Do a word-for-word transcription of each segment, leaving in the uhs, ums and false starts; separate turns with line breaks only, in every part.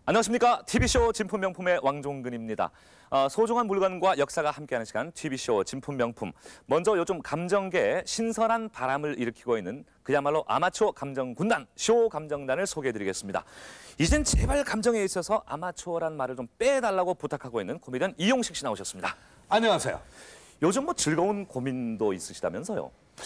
안녕하십니까. 티비쇼 진품명품의 왕종근입니다. 어, 소중한 물건과 역사가 함께하는 시간 티비쇼 진품명품. 먼저 요즘 감정계에 신선한 바람을 일으키고 있는 그야말로 아마추어 감정군단, 쇼 감정단을 소개해드리겠습니다. 이젠 제발 감정에 있어서 아마추어란 말을 좀 빼달라고 부탁하고 있는 코미디언 이용식 씨 나오셨습니다.
안녕하세요.
요즘 뭐 즐거운 고민도 있으시다면서요?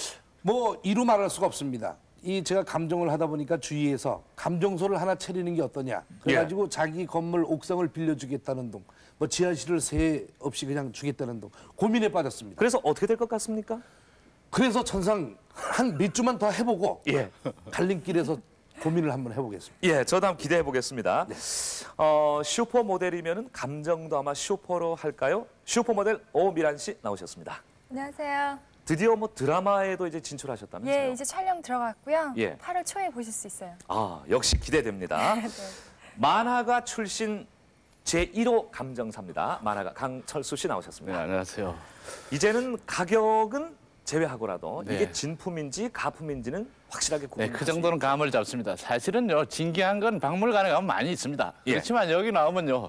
뭐 이루 말할 수가 없습니다. 이 제가 감정을 하다 보니까 주위에서 감정소를 하나 차리는 게 어떠냐. 그래가지고 예. 자기 건물 옥상을 빌려주겠다는 둥, 뭐 지하실을 세 없이 그냥 주겠다는 둥 고민에 빠졌습니다.
그래서 어떻게 될 것 같습니까?
그래서 천상 한 몇 주만 더 해보고
예.
갈림길에서 고민을 한번 해보겠습니다.
예, 저도 한번 기대해 보겠습니다. 네. 어, 슈퍼 모델이면은 감정도 아마 슈퍼로 할까요? 슈퍼 모델 오미란 씨 나오셨습니다.
안녕하세요.
드디어 뭐 드라마에도 이제 진출하셨다면서요?
예, 이제 촬영 들어갔고요.
예.
팔월 초에 보실 수 있어요.
아, 역시 기대됩니다.
네.
만화가 출신 제일 호 감정사입니다. 만화가 강철수 씨 나오셨습니다.
네, 안녕하세요.
이제는 가격은 제외하고라도
네.
이게 진품인지 가품인지는 확실하게
네,
구분할
그
수
정도는 감을 잡습니다. 사실은요, 진기한 건 박물관에 가면 많이 있습니다.
예.
그렇지만 여기 나오면요,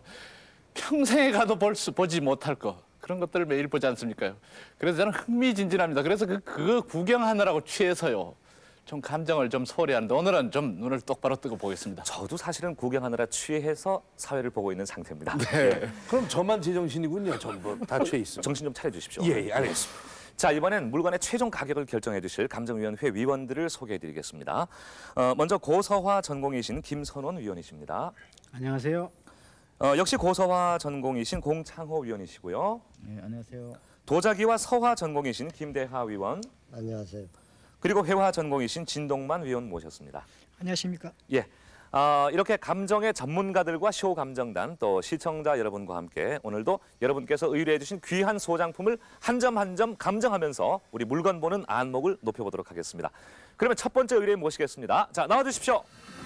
평생에 가도 볼 수, 보지 못할 거. 그런 것들을 매일 보지 않습니까요? 그래서 저는 흥미진진합니다. 그래서 그, 그거 구경하느라고 취해서요. 좀 감정을 좀 소홀히하는데 오늘은 좀 눈을 똑바로 뜨고 보겠습니다.
저도 사실은 구경하느라 취해서 사회를 보고 있는 상태입니다.
네. 그럼 저만 제정신이군요. 전부 다 취해 있습니다.
정신 좀 차려주십시오.
예, 예, 알겠습니다.
자, 이번엔 물건의 최종 가격을 결정해 주실 감정위원회 위원들을 소개해 드리겠습니다. 어, 먼저 고서화 전공이신 김선원 위원이십니다.
안녕하세요.
어, 역시 고서화 전공이신 공창호 위원이시고요.
네, 안녕하세요.
도자기와 서화 전공이신 김대하 위원.
안녕하세요.
그리고 회화 전공이신 진동만 위원 모셨습니다.
안녕하십니까?
예, 어, 이렇게 감정의 전문가들과 쇼 감정단 또 시청자 여러분과 함께 오늘도 여러분께서 의뢰해 주신 귀한 소장품을 한 점 한 점 감정하면서 우리 물건 보는 안목을 높여보도록 하겠습니다. 그러면 첫 번째 의뢰 모시겠습니다. 자, 나와주십시오.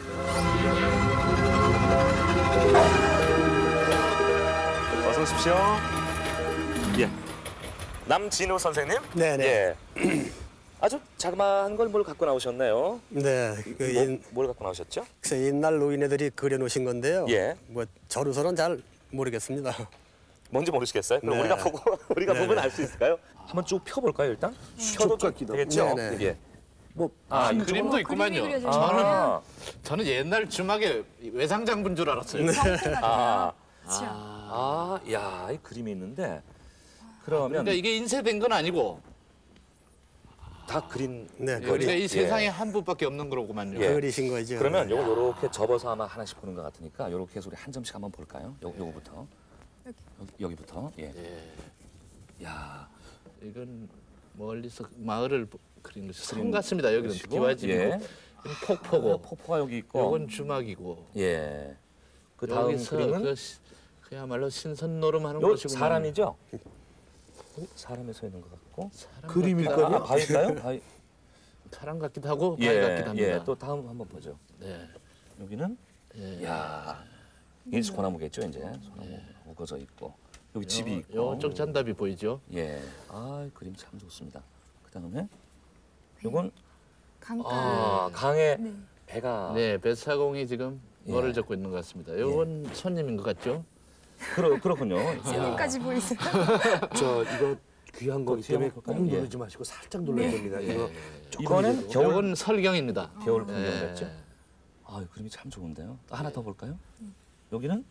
어서 오십시오. 예, 남진우 선생님.
네네.
예. 아주 자그마한 걸 뭘 갖고 나오셨네요.
네. 그
뭐,
옛,
뭘 갖고 나오셨죠?
그래서 옛날 노인네들이 그려놓으신 건데요.
예.
뭐 저로서는 잘 모르겠습니다.
뭔지 모르시겠어요? 그럼
네.
우리가 보고 우리가
네네.
보면 알 수 있을까요? 한번 쭉 펴볼까요 일단? 펴도 좀
같기도
되겠죠?
하고. 네네.
예.
뭐
아,
한
그림도 있구만요.
그림이 그려져
저는,
아,
저는 옛날 주막에 외상장군 줄 알았어요.
아,
그렇죠.
아, 야, 이 그림이 있는데 그러면
그러니까 이게 인쇄된 건 아니고,
다 그린
네,
예, 그러니까 이
예.
세상에 한 부밖에 없는 거로구만요.
예.
그리신 거죠.
그러면 요거 요렇게 접어서 아마 하나씩 보는 것 같으니까 요렇게 해서 우리 한 점씩 한번 볼까요? 요 요거부터
여기.
여기, 여기부터 예. 야,
이건 멀리서 마을을 그린 것이 성 같습니다. 여기는
그러시고,
기와집이고,
예.
여기는 폭포고,
아, 폭포가 여기 있고.
요건 주막이고.
예. 그 다음
여기서
그림은
그 시- 그야말로 신선 노름하는
요
곳이고
사람이죠? 어, 사람이 서 있는 것 같고.
그림일까요?
아, 바위일까요? 바위.
사람 같기도 하고 바위
예,
같기도 합니다.
예. 또 다음 한번 보죠.
네.
여기는
예.
야, 이게 소나무겠죠, 이제. 소나무 우거져 있고. 여기 집이 있고.
요쪽 잔답이 보이죠?
예. 아, 그림 참 좋습니다. 그다음에 요건
강가.
아, 강에
네.
배가
네, 뱃사공이 지금
예.
뭐를 적고 있는 것 같습니다. 요건 손님인 것 같죠?
그렇 그렇군요.
손님까지 보이세요.
저 이거 귀한 거기 때문에
뒤에
꼭
볼까요?
누르지 마시고 살짝 눌러야 됩니다. 이거
이번엔 겨울
요건 설경입니다.
겨울
예.
풍경이었죠. 아, 그림이 참 좋은데요. 또 하나 더 볼까요? 여기는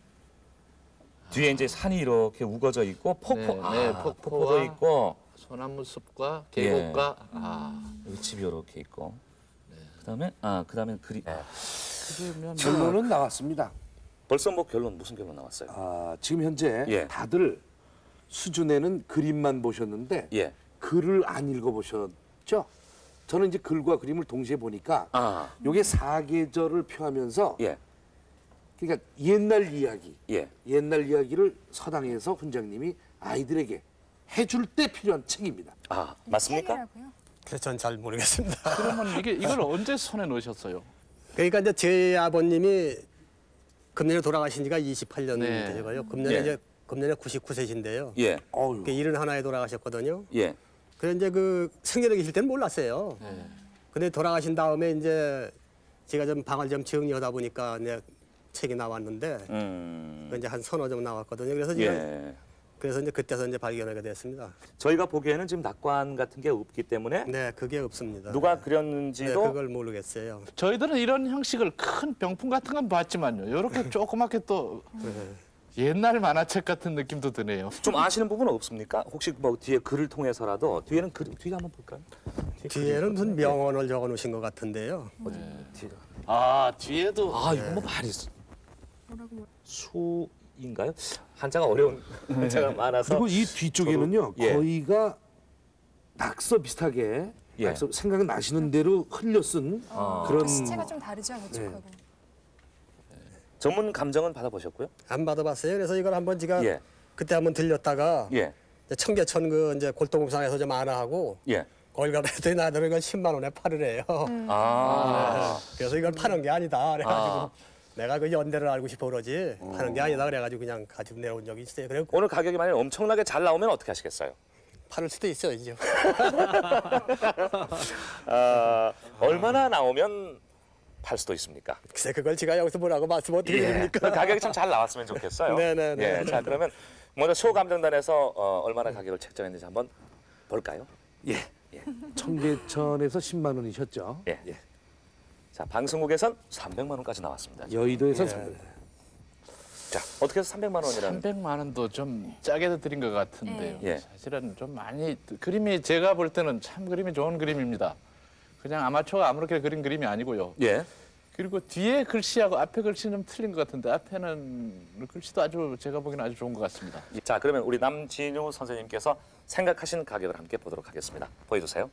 뒤에 이제 산이 이렇게 우거져 있고 폭포,
네,
아,
네,
폭포도
폭포와
있고
소나무 숲과 계곡과
예.
아,
여기 집이 이렇게 있고. 그다음에 아, 그다음에 그림.
그러면
결론은 나왔습니다.
벌써 뭐 결론 무슨 결론 나왔어요?
아, 지금 현재
예.
다들 수준에는 그림만 보셨는데
예.
글을 안 읽어보셨죠? 저는 이제 글과 그림을 동시에 보니까
아,
요게 사계절을 표하면서
예,
그러니까 옛날 이야기,
예.
옛날 이야기를 서당에서 훈장님이 아이들에게 해줄 때 필요한 책입니다.
아, 맞습니까?
책이라고요?
그래서 전 잘 모르겠습니다.
그러면 이게 이걸 언제 손에 넣으셨어요?
그러니까 이제 제 아버님이 금년에 돌아가신 지가 이십팔 년
네.
되고요. 금년에
예.
이제 금년에 구십구 세신데요.
예,
어유.
일흔 하나에 돌아가셨거든요.
예.
그래 이제 그 생전에 계실 때는 몰랐어요.
네.
근데 돌아가신 다음에 이제 제가 좀 방을 좀 정리하다 보니까 이제 책이 나왔는데
음.
그 이제 한 서너 점 나왔거든요. 그래서 제가
예.
그래서 이제 그때서 이제 발견하게 됐습니다.
저희가 보기에는 지금 낙관 같은 게 없기 때문에
네, 그게 없습니다.
누가
네.
그렸는지도
네, 그걸 모르겠어요.
저희들은 이런 형식을 큰 병풍 같은 건 봤지만요. 이렇게 조그맣게 또
네.
옛날 만화책 같은 느낌도 드네요.
좀 아시는 부분은 없습니까? 혹시 뭐 뒤에 글을 통해서라도 뒤에는 글 뒤에 한번 볼까요?
뒤에는 무슨 명언을 적어 놓으신 것 같은데요.
어디 뒤에.
아 뒤에도
아 이거 뭐 말이 있어. 수인가요? 한자가 어려운 한자가 많아서.
그리고 이 뒤쪽에는요
저도- 예.
거의가 낙서 비슷하게
예.
낙서 생각 나시는 대로 흘려 쓴
아.
그런
시체가 좀 다르죠, 이쪽하고.
전문 감정은 받아보셨고요?
안 받아봤어요. 그래서 이걸 한번 제가
예.
그때 한번 들렸다가
예.
이제 청계천 그 이제 골동상에서 좀 만화하고
예.
거기 가봤더니 나들은 이걸 십만 원에 팔으래요.
아.
그래서 이걸 파는 게 아니다. 그래가지고
아.
내가 그 연대를 알고 싶어 그러지 파는 게 아니다. 그래가지고 그냥 가지고 내려온 적이 있어요. 그래
오늘 가격이 만약 엄청나게 잘 나오면 어떻게 하시겠어요?
팔을 수도 있어요. 이제.
아, 얼마나 나오면 팔 수도 있습니까?
글쎄 그걸 제가 여기서 뭐라고 말씀 어떻게
그
드립니까?
가격이 참 잘 나왔으면 좋겠어요.
네네네.
예, 자 그러면 먼저 소감정단에서 어, 얼마나 가격을 책정했는지 한번 볼까요?
예. 청계천에서 십만 원이셨죠.
예. 예. 자 방송국에선 삼백만 원까지 나왔습니다.
여의도에서
예.
삼백.
자 어떻게 해서 삼백만 원이라는?
삼백만 원도 좀 짜게 드린 것 같은데요.
예.
사실은 좀 많이 그림이 제가 볼 때는 참 그림이 좋은 그림입니다. 그냥 아마추어가 아무렇게 그린 그림이 아니고요.
예.
그리고 뒤에 글씨하고 앞에 글씨는 좀 틀린 것 같은데 앞에는 글씨도 아주 제가 보기에는 아주 좋은 것 같습니다.
자 그러면 우리 남진우 선생님께서 생각하신 가격을 함께 보도록 하겠습니다. 보여주세요.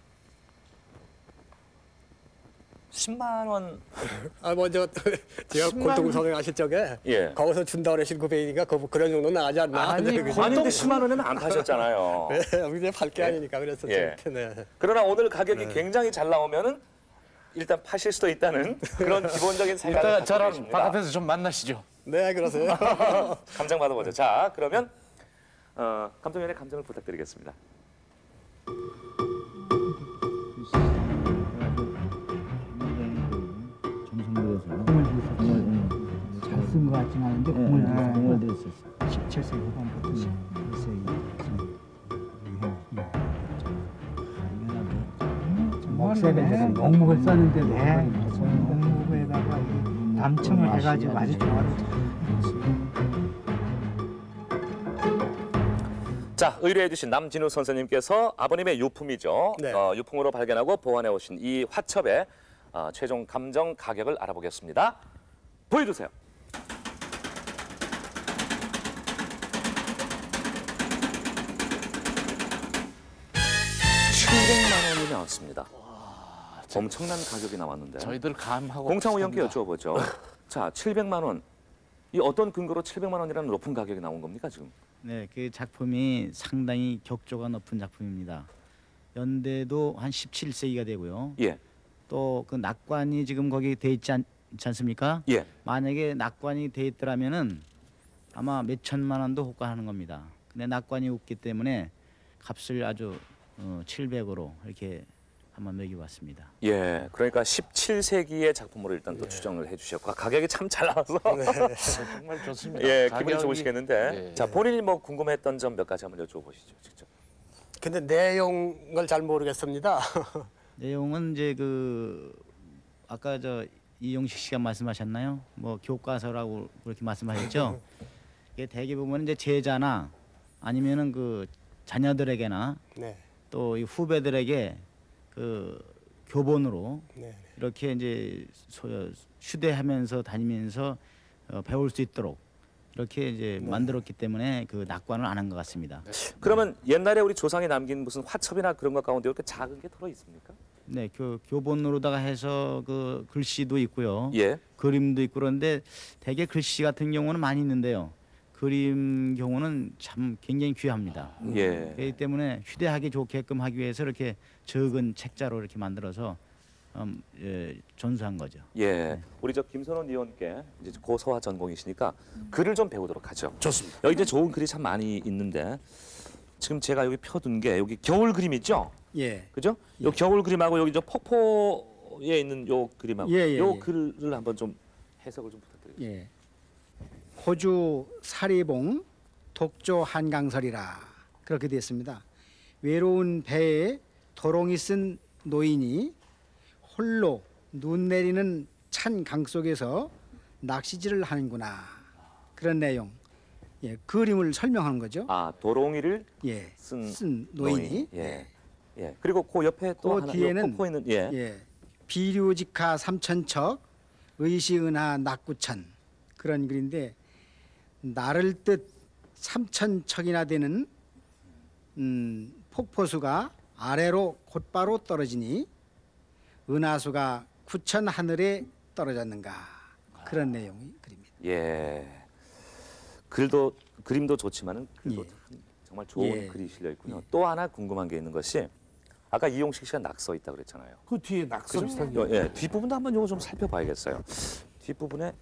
십만 원.
아 먼저 제가
십만
골동상에 가실 적에
예.
거기서 준다 그러신 그 베이니까 그 그런 정도 나가지 않나?
아니,
네,
그-
그죠?
아니 근데 십만 원에는 안 파셨잖아요.
네, 이제 팔게 아니니까 그래서
예.
좀 네.
그러나 오늘 가격이 굉장히 잘 나오면은 일단 파실 수도 있다는 그런 기본적인 생각을
이따가
갖고
저랑
계십니다.
바깥에서 좀 만나시죠.
네, 그러세요.
감정 받아보죠. 자, 그러면 어, 감독님의 감정을 부탁드리겠습니다.
잘 쓴 것 같진 않은데 공을 들여서 공을 들였었어. 십칠 세기 후반부터 십일 세기 목세를 목목을 썼는데도 목목에다가 남청을 해가지고 아주 좋아졌죠.
자, 의뢰해 주신 남진우 선생님께서 아버님의 유품이죠.
네.
어, 유품으로 발견하고 보관해 오신 이 화첩의 어, 최종 감정 가격을 알아보겠습니다. 보여주세요. 칠백만 원이 나왔습니다. 엄청난 가격이 나왔는데.
저희들 감하고
공창호 형께
비슷합니다.
여쭤보죠. 자, 칠백만 원. 이 어떤 근거로 칠백만 원이라는 높은 가격이 나온 겁니까 지금?
네, 그 작품이 상당히 격조가 높은 작품입니다. 연대도 한 십칠 세기가 되고요.
예,
또 그 낙관이 지금 거기 돼 있지, 않, 있지 않습니까?
예.
만약에 낙관이 돼 있더라면은 아마 몇 천만 원도 호가하는 겁니다. 근데 낙관이 없기 때문에 값을 아주 어, 칠백으로 이렇게 한번 매겨봤습니다.
예, 그러니까 십칠 세기의 작품으로 일단 또 추정을 해주셨고 가격이 참 잘 나와서
정말 좋습니다.
예 기분이
가격이-
좋으시겠는데
예.
자 본인이 뭐 궁금했던 점 몇 가지 한번 여쭤보시죠 직접.
근데 내용을 잘 모르겠습니다.
내용은 이제 그 아까 저 이용식 씨가 말씀하셨나요? 뭐 교과서라고 그렇게 말씀하셨죠? 이게 대개 보면 이제 제자나 아니면은 그 자녀들에게나
네,
또 이 후배들에게 그 교본으로
네.
이렇게 이제 소, 휴대하면서 다니면서 어, 배울 수 있도록 이렇게 이제 만들었기 때문에 그 낙관을 안 한 것 같습니다.
그러면 옛날에 우리 조상이 남긴 무슨 화첩이나 그런 것 가운데 이렇게 작은 게 들어 있습니까?
네, 그 교본으로다가 해서 그 글씨도 있고요,
예,
그림도 있고 그런데 대개 글씨 같은 경우는 많이 있는데요. 그림 경우는 참 굉장히 귀합니다.
예.
그렇기 때문에 휴대하기 좋게끔 하기 위해서 이렇게 적은 책자로 이렇게 만들어서 음, 예, 전수한 거죠.
예, 우리 저 김선원 의원께 이제 고서화 전공이시니까 글을 좀 배우도록 하죠.
좋습니다.
여기 이제 좋은 글이 참 많이 있는데 지금 제가 여기 펴둔 게 여기 겨울 그림 있죠?
예.
그죠? 요 겨울 그림하고 여기 저 폭포에 있는 요 그림하고
예, 예,
요
예.
글을 한번 좀 해석을 좀 부탁드립니다.
예. 호주 사리봉 독조 한강설이라 그렇게 되었습니다. 외로운 배에 도롱이 쓴 노인이 홀로 눈 내리는 찬 강 속에서 낚시질을 하는구나. 그런 내용. 예, 그림을 설명하는 거죠.
아, 도롱이를
예,
쓴,
쓴 노인이.
노인. 예. 예. 그리고 그 옆에 또
그
하나
뒤에는
요 포인은 예.
예, 비류직하 삼천척 의시은하 낙구천 그런 글인데 나를 뜻 삼천척이나 되는 음, 폭포수가 아래로 곧바로 떨어지니 은하수가 구천 하늘에 떨어졌는가 그런 내용이 그립니다.
예. 글도 그림도 좋지만은 글도
예.
참 정말 좋은
예.
글이 실려 있군요. 또 하나 궁금한 게 있는 것이 아까 이용식 씨가 낙서 있다 그랬잖아요.
그 뒤에 낙서 비슷한 게
요, 예, 뒷부분도 한번 요거 좀 살펴봐야겠어요. 뒷부분에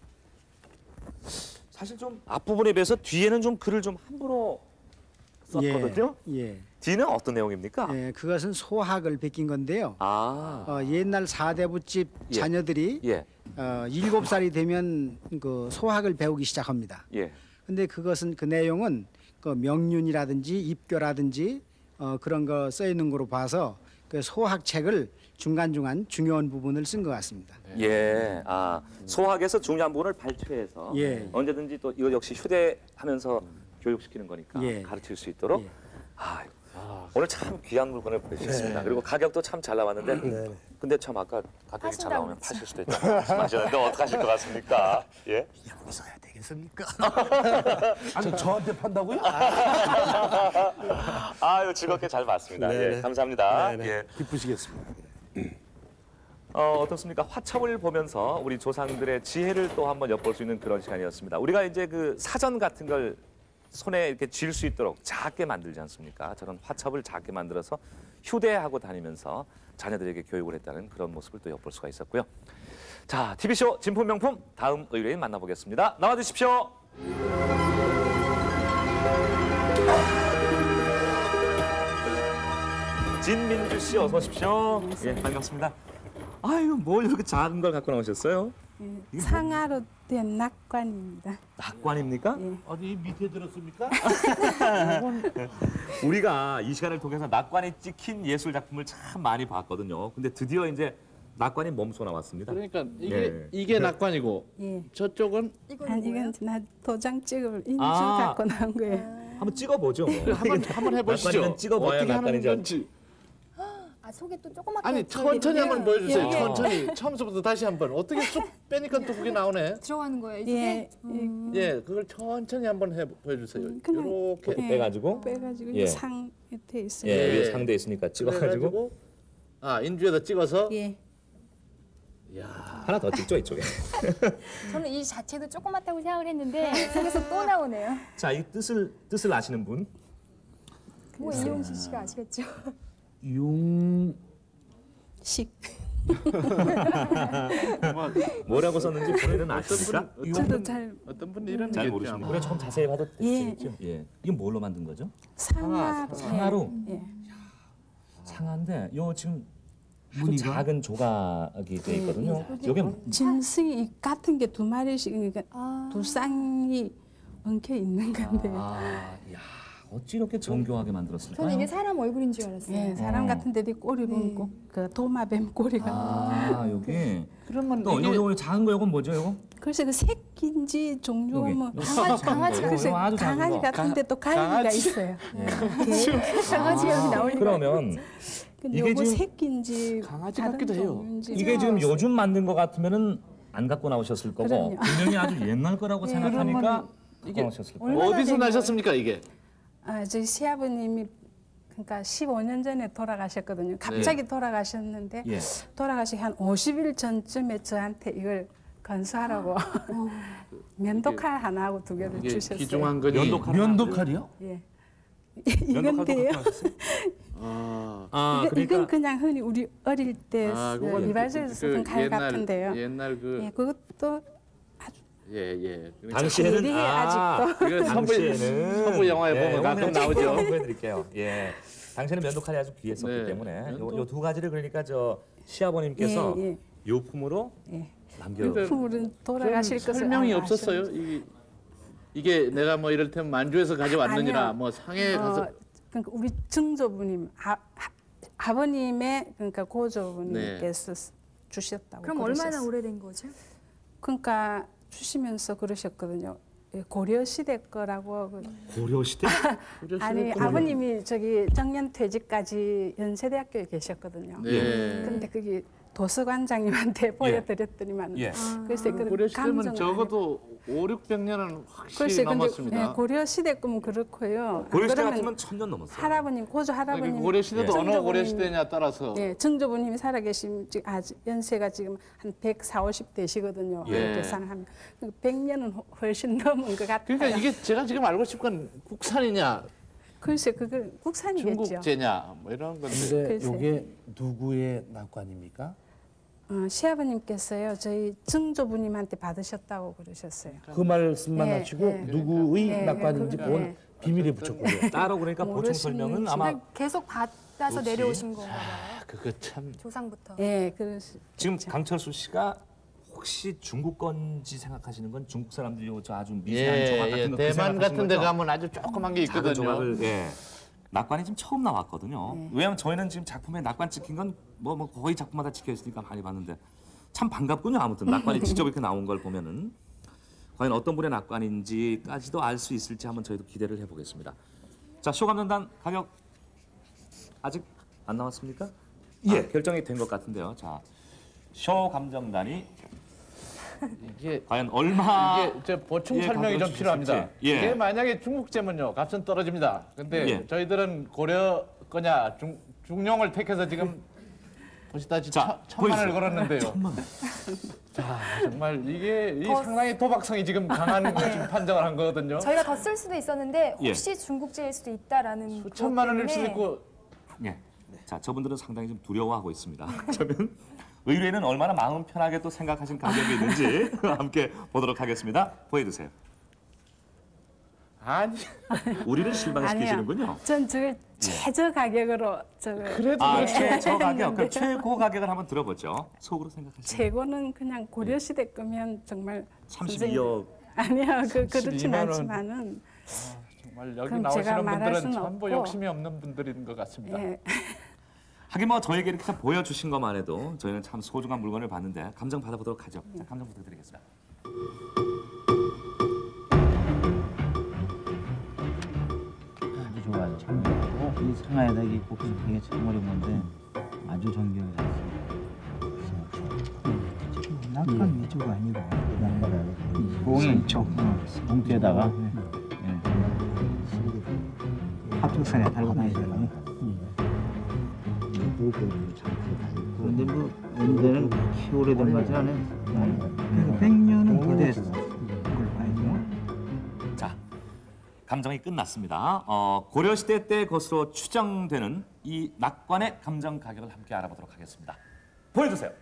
사실 좀 앞부분에 비해서 뒤에는 좀 글을 좀 함부로 썼거든요.
예, 예.
뒤는 어떤 내용입니까?
예, 그것은 소학을 베낀 건데요.
아,
어, 옛날 사대부집
예.
자녀들이
예,
어, 일곱 살이 되면 그 소학을 배우기 시작합니다.
예.
근데 그것은 그 내용은 그 명륜이라든지 입교라든지 어, 그런 거 써 있는 거로 봐서 그 소학책을 중간중간 중요한 부분을 쓴 것 같습니다.
예, 아 소학에서 중요한 부분을 발췌해서
예.
언제든지 또 이거 역시 휴대하면서 교육시키는 거니까
예.
가르칠 수 있도록.
예.
아, 오늘 참 귀한 물건을 보내주셨습니다. 그리고 가격도 참 잘 나왔는데, 근데 참 아까 가격이 잘 나오면 파실 수도 있다고 말씀하셨는데 어떡하실 것 같습니까? 예?
여기서 해야 되겠습니까?
아니 저한테 판다고요?
아유 즐겁게 잘 봤습니다. 예, 감사합니다. 예.
기쁘시겠습니다.
어, 어떻습니까? 화첩을 보면서 우리 조상들의 지혜를 또 한번 엿볼 수 있는 그런 시간이었습니다. 우리가 이제 그 사전 같은 걸 손에 이렇게 쥘 수 있도록 작게 만들지 않습니까? 저런 화첩을 작게 만들어서 휴대하고 다니면서 자녀들에게 교육을 했다는 그런 모습을 또 엿볼 수가 있었고요. 자, 티비쇼 진품명품 다음 의뢰인 만나보겠습니다. 나와주십시오. 진민주 씨 어서 오십시오. 예, 반갑습니다. 아유, 뭘 이렇게 작은 걸 갖고 나오셨어요?
예, 상아로 된 낙관입니다.
낙관입니까?
예.
어디 밑에 들었습니까?
우리가 이 시간을 통해서 낙관이 찍힌 예술 작품을 참 많이 봤거든요. 근데 드디어 이제 낙관이 몸소 나왔습니다.
그러니까 이게
예.
이게 낙관이고
예.
저쪽은
아니 이건 나 도장 찍을 인주
아.
갖고 나온 거예요.
한번 찍어보죠. 뭐.
한번 한번 해보시죠.
낙관이면 찍어봐야
어떻게 하는
낙관이죠.
건지.
아 속에 또 조그맣게
아니
들어가
천천히
있는데요.
한번 보여주세요.
예.
천천히 처음부터 다시 한번 어떻게 쑥 빼니까 또 그게 나오네.
들어가는 거예요 이게?
예,
음.
예, 그걸 천천히 한번 해 보여주세요.
그냥
이렇게
이렇게 빼가지고
빼가지고
예.
상 밑에 있어요.
예,
예.
위에 상대 있으니까 찍어가지고
그래가지고 아 인주에다 찍어서
예.
하나 더 찍죠 이쪽에.
저는 이 자체도 조그맣다고 생각을 했는데 속에서 또 나오네요.
자, 이 뜻을 뜻을 아시는 분?
뭐 이용식 씨가 아시겠죠?
용
식.
뭐라고 썼는지 본인은 아십니까?
저도 잘
어떤 분이 이런
잘
얘기했죠,
모르시는
아마.
그래 좀 자세히 봐도
예.
되겠죠. 예. 이건 뭘로 만든 거죠?
상아.
상아로.
예.
상아인데 요 지금 아주 작은 조각이 돼 있거든요. 요게
짐승이 같은 게 두 마리씩 그러니까 두 쌍이 엉켜 있는 건데.
아, 야, 어찌 이렇게 정교하게 만들었을까요?
저는 이게 사람 얼굴인 줄 알았어요.
예, 사람
어.
같은 데도 꼬리 rum고 그 도마뱀 꼬리가.
아, 여기.
그러면
또
이게
요, 요 작은 거 요건 뭐죠, 요거?
글쎄 그 새끼인지 종류가
여기.
뭐
강아지, 강아지,
요거,
글쎄
요거 아주 작은
강아지
거.
같은데 또 갈비가
강아지.
있어요.
강아지가 여기 나올 리가
그러면
근데
이게
요거
지금
새끼인지
강아지
다른
같기도 해요.
종류인지
이게 지금 요즘 만든 거 같으면은 안 갖고 나오셨을 거고
그럼요.
분명히 아주 옛날 거라고 생각하니까 갖고
이게
나오셨을 거예요.
얼마나
어디서
된
나셨습니까 이게?
아, 저희 시아버님이 그러니까 십오 년 전에 돌아가셨거든요. 갑자기 돌아가셨는데
예.
돌아가시기 한 오십 일 전쯤에 저한테 이걸 건수하라고 면도칼 하나하고 두 개를
이게
주셨어요.
귀중한 거니.
면도칼.
면도칼이요?
예.
면도칼도
이건데요.
갖고 나오셨어요?
아,
아,
이거,
그러니까
이건 그냥 흔히 우리 어릴 때
아,
그
그거
이발소에서 쓰던 칼
옛날,
같은데요.
옛날 그
예, 그것도
예, 예. 그러니까
당시에는
우리
아,
아직도
그 서부,
당시에는
서부 영화에 보면
요거
가끔
내가
나오죠.
한번 보여드릴게요. 예, 당시에는 면도칼이 아주 귀했었기
네.
때문에
면도-
요 두 가지를 그러니까 저 시아버님께서
예, 예.
요품으로
예.
남겨.
풍물은 돌아가실
좀
것을
설명이
아마
없었어요.
아셨는지.
이게, 이게 내가 뭐 이를테면 만주에서 가져왔느니라
아니요.
뭐 상해에 가서
어, 그러니까 우리 증조부님 아, 아, 아버님의 그러니까 고조부님께서 주셨다고.
그럼
그러셨어요.
얼마나 오래된 거죠?
그러니까 주시면서 그러셨거든요. 예, 고려 시대 거라고. 그-
고려 시대?
아니 아버님이 저기 정년 퇴직까지 연세대학교에 계셨거든요.
네.
근데 그게 도서관장님한테 보여드렸더니만
예.
글쎄 그
고려 시대면
감정을
적어도 오륙백 년은 확실히
글쎄 근데
넘었습니다.
예, 고려 시대 거면 그렇고요.
고려 시대
그러면
같으면 천년 넘었어요.
할아버님 고조 할아버님
그러니까 고려 시대도
예.
어느 고려
증조부님-
시대냐 따라서
예, 증조부님이 살아계신 지금 아직 연세가 지금 한 백사오십 되시거든요.
예.
계산하면 백 년은 훨씬 넘은 것 같아요.
그러니까 이게 제가 지금 알고 싶은 건 국산이냐
글쎄 그게 국산이겠죠.
중국제냐 뭐 이런 건데
근데
글쎄.
이게 누구의 낙관입니까?
어, 시아버님께서요 저희 증조부님한테 받으셨다고 그러셨어요.
그 말씀만
예,
하시고
예.
누구의
예,
낙관인지
예,
그건
예.
비밀에 붙였고요.
따로 그러니까 보충 설명은 아마
그냥 계속 받아서
그렇지.
내려오신 건가 봐요.
그거 참
조상부터.
예, 그래서
지금 강철수 씨가 혹시 중국 건지 생각하시는 건 중국 사람들이 저 아주 미세한
예,
조각 같은
예,
거
대만 같은 데 가면 아주 조그만 게
작은
있거든요.
조각을 예. 낙관이 지금 처음 나왔거든요. 왜냐하면 저희는 지금 작품에 낙관 찍힌 건 뭐 뭐 거의 작품마다 찍혀 있으니까 많이 봤는데 참 반갑군요. 아무튼 낙관이 직접 이렇게 나온 걸 보면은 과연 어떤 분의 낙관인지까지도 알 수 있을지 한번 저희도 기대를 해보겠습니다. 자, 쇼감정단 가격 아직 안 나왔습니까? 예, 아, 결정이 된 것 같은데요. 자, 쇼감정단이
이게
과연 얼마
이게 저 보충
예,
설명이 좀
가격을
필요합니다.
주실지. 예.
이게 만약에 중국제면요 값은 떨어집니다. 근데
예.
저희들은 고려 거냐 중 중용을 택해서 지금 보시다시피
자,
천- 천만 원을
보여주세요.
걸었는데요.
천만
자 정말 이게 이 상당히 도박성이 지금 강한 지금 판정을 한 거거든요.
저희가 더 쓸 수도 있었는데
예.
혹시 중국제일 수도 있다라는
수천만
그것
원일 수도
때문에
있고
예. 자, 저분들은 상당히 좀 두려워하고 있습니다. 그러면 의뢰는 얼마나 마음 편하게 또 생각하신 가격이 있는지 함께 보도록 하겠습니다. 보여주세요.
아니
우리를 실망시키시는군요.
전 저걸 최저 가격으로 저거
그래도
아,
그렇죠.
최저 가격, 그 최고 가격을 한번 들어보죠. 속으로 생각하시면
최고는 그냥 고려 시대 거면 정말
삼십이억.
선생님- 아니요, 그 그렇진
삼십이만 원.
않지만은
정말 여기
그럼 제가
나오시는
말할
분들은
수는
전부
없고.
욕심이 없는 분들인 것 같습니다.
예.
하긴 뭐 저에게 이렇게 보여주신 것만 해도 저희는 참 소중한 물건을 봤는데 감정 받아보도록 하죠. 자, 감정 부탁드리겠습니다.
아주 좋아요. 정교하고 이 상하에다 이 복습하기가 참 어려운 건데 아주 정교하게 잘했어요.
낙관 위주가 아니고
봉이 봉투에다가
합격선에 달고 다니잖아요.
그런데 뭐 연대는 그렇게 오래된 거 같지 않아요?
그래서 백 년은 더 됐을 걸로 봐야죠.
자, 감정이 끝났습니다. 어, 고려시대 때 것으로 추정되는 이 낙관의 감정 가격을 함께 알아보도록 하겠습니다. 보여주세요.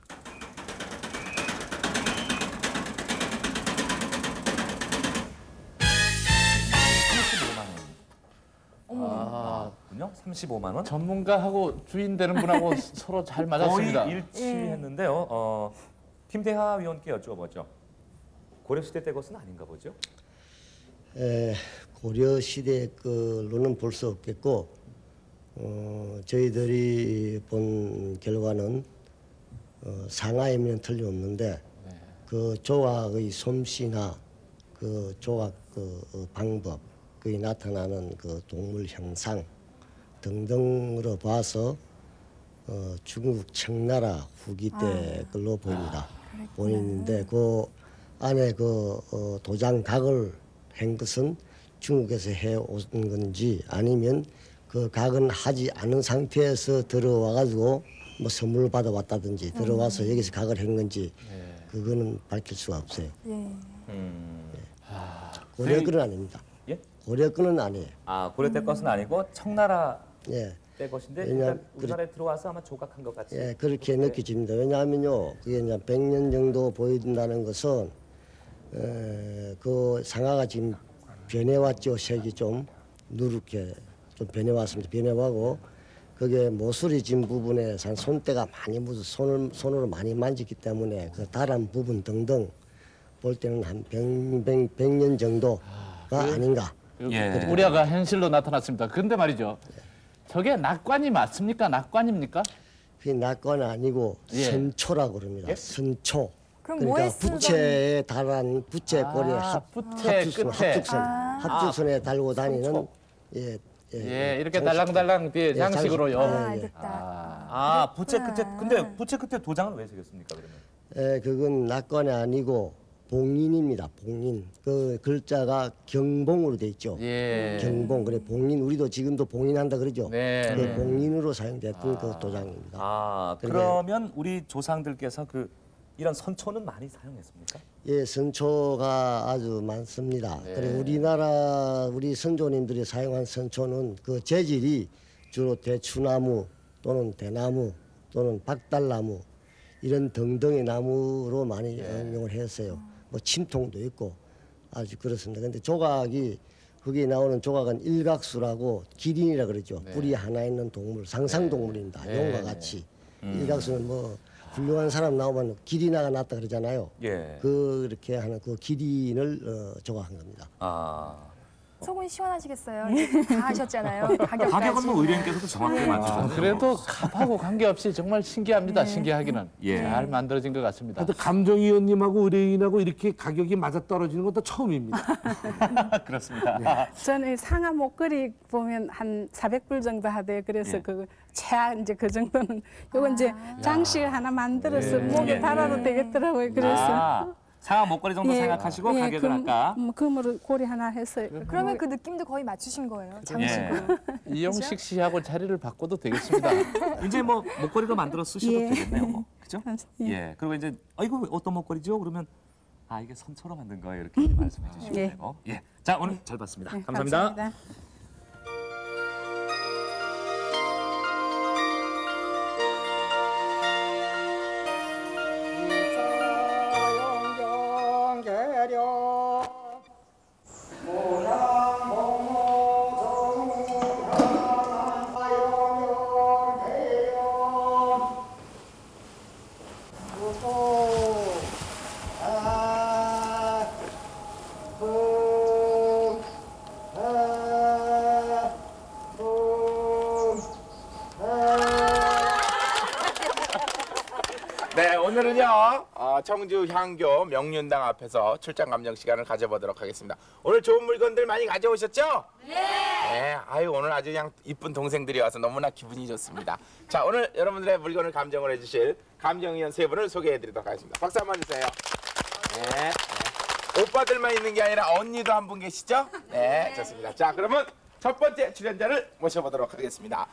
아,
군요? 삼십오만 원.
전문가하고 주인 되는 분하고 서로 잘 맞았습니다.
거의 일치했는데요. 어, 김대하 위원께 여쭤보죠. 고려시대 때 것은 아닌가 보죠?
에, 고려 시대 걸로는 볼 수 없겠고 어, 저희들이 본 결과는 어, 상하이면 틀림없는데 그 조각의 솜씨나 그 조각 그 어, 방법, 그에 나타나는 그 동물 형상 등등으로 봐서 어, 중국 청나라 후기 때 걸로 보입니다. 보이는데 그 안에 그 어, 도장각을 한 것은 중국에서 해온 건지 아니면 그 각은 하지 않은 상태에서 들어와 가지고 뭐 선물을 받아왔다든지 들어와서 여기서 각을 한 건지 그거는 밝힐 수가 없어요.
예.
고려 건은 아닙니다.
예?
고려 건은 아니에요.
아, 고려 때 것은 아니고 청나라
예.
때 것인데
왜냐-
일단 우리나라에 들어와서 아마 조각한 것 같이.
예, 그렇게 느껴집니다. 왜냐하면요, 그게 이제 백 년 정도 보인다는 것은 에, 그 상하가 지금 변해왔죠. 색이 좀 누렇게 좀 변해왔습니다. 변해와고 그게 모서리 진 부분에 한 손때가 많이 묻어 손을 손으로 많이 만졌기 때문에 그 달한 부분 등등 볼 때는 한 백 년 정도가 아, 아닌가.
예.
우려가 현실로 나타났습니다. 그런데 말이죠. 저게 낙관이 맞습니까? 낙관입니까?
그게 낙관이 아니고
예.
선초라고 그럽니다. 선초.
그럼
그러니까
뭐에 쓰던
부채에 달한 부채 꼬리에
아,
합,
부채
합주선,
끝에.
합죽선,
아.
합죽선에 달고 다니는 예, 예,
예, 이렇게
장식.
달랑달랑 뒤에
예,
장식으로요.
장식.
아,
예, 예.
알겠다.
아, 부채 끝에 근데 부채 끝에 도장은 왜 새겼습니까, 그러면?
예, 그건 낙관이 아니고 봉인입니다. 봉인. 그 글자가 경봉으로 돼 있죠.
예.
경봉. 그래 봉인. 우리도 지금도 봉인한다 그러죠.
네.
그 봉인으로 사용됐던 그 도장입니다.
아,
그러니까
그러면 우리 조상들께서 그 이런 선초는 많이 사용했습니까?
예, 선초가 아주 많습니다.
네.
그리고 우리나라 우리 선조님들이 사용한 선초는 그 재질이 주로 대추나무 또는 대나무 또는 박달나무 이런 등등의 나무로 많이 응용을 했어요. 뭐 침통도 있고 아주 그렇습니다. 근데 조각이 거기에 나오는 조각은 일각수라고 기린이라 그러죠.
네.
뿔이 하나 있는 동물, 상상동물입니다.
네.
용과 같이. 일각수는 뭐 훌륭한 사람 나오면 기린아가 났다 그러잖아요.
예.
그렇게 하는 그 기린을 어, 조각한 겁니다.
아.
속은 시원하시겠어요. 이제 다 하셨잖아요. 가격까지.
가격은 뭐 의뢰인께서도 정확히 맞추셨네요.
그래도 값하고 관계없이 정말 신기합니다. 신기하기는.
예.
잘 만들어진 것 같습니다.
하여튼 감정위원님하고 의뢰인하고 이렇게 가격이 맞아 떨어지는 것도 처음입니다.
그렇습니다.
저는 상하 목걸이 보면 한 사백 불 정도 하대요. 그래서
예.
그 최하 이제 그 정도는 요건 이제 장식 하나 만들어서 목에
예.
달아도 되겠더라고요. 그래서
아, 상하 목걸이 정도
예,
생각하시고
예,
가격을
금,
아까
음, 금으로 고리 하나 했어요.
그러면 그 느낌도 거의 맞추신 거예요. 장식으로.
이용식 씨하고 자리를 바꿔도 되겠습니다.
이제 뭐 목걸이로 만들어 쓰셔도
예.
되겠네요. 뭐. 그죠?
예.
예. 그리고 이제 아이고 어떤 목걸이죠? 그러면 아 이게 선초로 만든 거예요. 이렇게 말씀해 주시면
예.
되고. 예. 자, 오늘 잘 봤습니다.
네,
감사합니다.
감사합니다.
네, 오늘은요 어, 청주 향교 명륜당 앞에서 출장 감정 시간을 가져보도록 하겠습니다. 오늘 좋은 물건들 많이 가져오셨죠? 네. 네, 아유 오늘 아주 그냥 이쁜 동생들이 와서 너무나 기분이 좋습니다. 자, 오늘 여러분들의 물건을 감정을 해주실 감정위원 세 분을 소개해드리도록 하겠습니다. 박수 한번 주세요. 네, 네. 오빠들만 있는 게 아니라 언니도 한 분 계시죠? 네, 좋습니다. 자, 그러면 첫 번째 출연자를 모셔보도록 하겠습니다.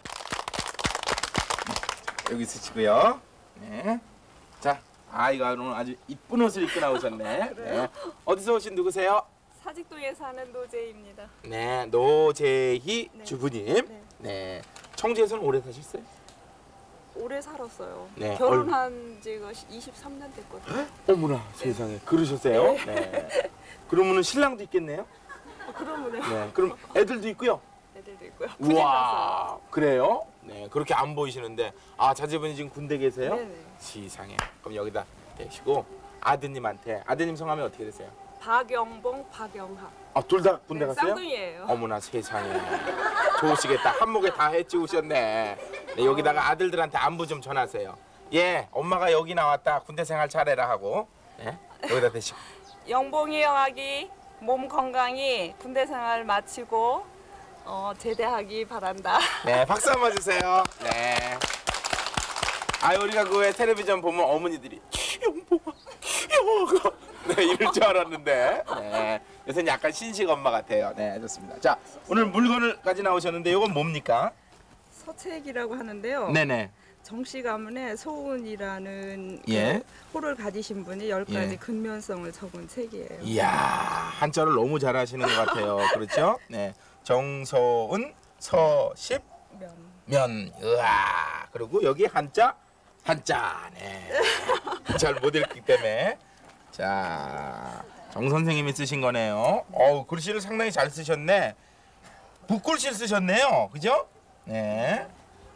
여기 있으시고요. 네. 자, 아이가 오늘 아주 이쁜 옷을 입고 나오셨네. 네. 어디서 오신 누구세요?
사직동에 사는 노재입니다.
네, 노재희
네.
주부님.
네.
네. 청주에서는 오래 사셨어요?
오래 살았어요.
네,
결혼한 지가 이십삼 년 됐거든요.
어머나 세상에 그러셨어요? 네. 그러면은 신랑도 있겠네요?
어, 그러면은
네. 그럼 애들도 있고요.
애들도 있고요.
우와, 그래요? 네, 그렇게 안 보이시는데 아 자제분이 지금 군대 계세요?
네네.
세상에. 그럼 여기다 대시고 아드님한테 아드님 성함이 어떻게 되세요?
박영봉, 박영하.
아, 둘 다 군대
네,
갔어요?
쌍둥이에요.
어머나 세상에. 좋으시겠다. 한목에 다 해치우셨네. 네, 여기다가 아들들한테 안부 좀 전하세요. 예, 엄마가 여기 나왔다. 군대 생활 잘해라 하고. 네, 여기다 대시고.
영봉이 형아기 몸 건강히 군대 생활 마치고 어, 제대하기 바란다.
네, 박수 한번 주세요. 네. 아, 우리가 그 왜 텔레비전 보면 어머니들이 영봉아, 영아가 네, 이럴 줄 알았는데. 네. 요새는 약간 신식 엄마 같아요. 네, 좋습니다. 자, 오늘 물건을 가지 나오셨는데 이건 뭡니까?
서책이라고 하는데요.
네네.
정씨 가문의 소운이라는
예.
그 호를 가지신 분이 열 가지
예.
근면성을 적은 책이에요.
이야, 한자를 너무 잘하시는 것 같아요. 그렇죠? 네. 정서은 서십
면.
면. 으아. 그리고 여기 한자 한자. 네. 잘 못 읽기 때문에. 자, 정 선생님이 쓰신 거네요. 어우, 글씨를 상당히 잘 쓰셨네. 붓글씨를 쓰셨네요. 그죠? 네.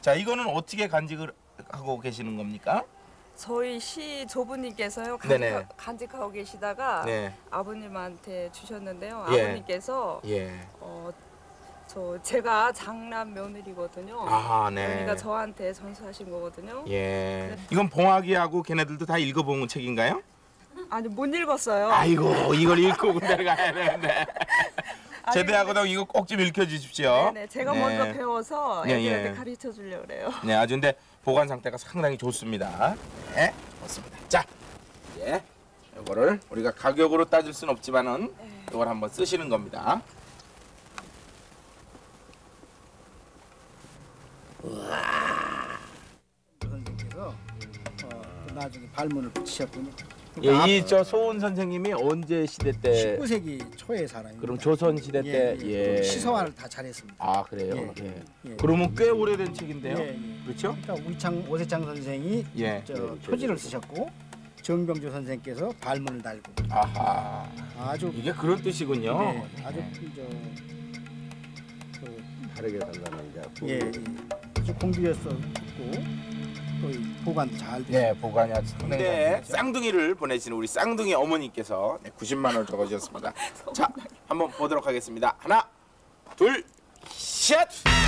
자, 이거는 어떻게 간직을 하고 계시는 겁니까?
저희 시 조부님께서요
네네.
간직하, 간직하고 계시다가
네.
아버님한테 주셨는데요.
예.
아버님께서
예.
어, 저 제가 장남 며느리거든요.
아, 네.
그러니까 저한테 전수하신 거거든요.
예. 이건 봉학이하고 걔네들도 다 읽어본 책인가요?
아니 못 읽었어요.
아이고, 이걸 읽고 군대를 가야 되는데.
아니,
제대하고도 이거 꼭 좀 읽혀주십시오.
네네, 제가
네.
먼저 배워서
예,
애들한테
예.
가르쳐 주려고 그래요.
네, 아주 근데 보관 상태가 상당히 좋습니다. 네, 좋습니다. 자, 예, 이거를 우리가 가격으로 따질 순 없지만은 이걸 한번 쓰시는 겁니다.
선생님께서 어, 또 나중에 발문을 붙이셨군요.
예, 이 저 소은 선생님이 언제 시대 때?
십구 세기 초에 살아요.
그럼 조선 시대 때 예.
시서화를 다 잘했습니다.
아, 그래요?
예,
예.
예.
그러면 꽤 오래된 책인데요.
예, 예.
그렇죠?
그러니까 우창 오세창 선생이
예.
저 표지를 쓰셨고 정병조 선생께서 발문을 달고
아하.
아주
이게 그런 뜻이군요.
네, 아주 저 그,
다르게 달라는 게
예, 예. 아주 공들였었고 또 이 보관도 잘 되고.
네, 보관이 아주 상당히 네, 쌍둥이를 보내시는 우리 쌍둥이 어머니께서 네, 구십만 원을 적어주셨습니다. 자, 한번 보도록 하겠습니다. 하나, 둘, 셋!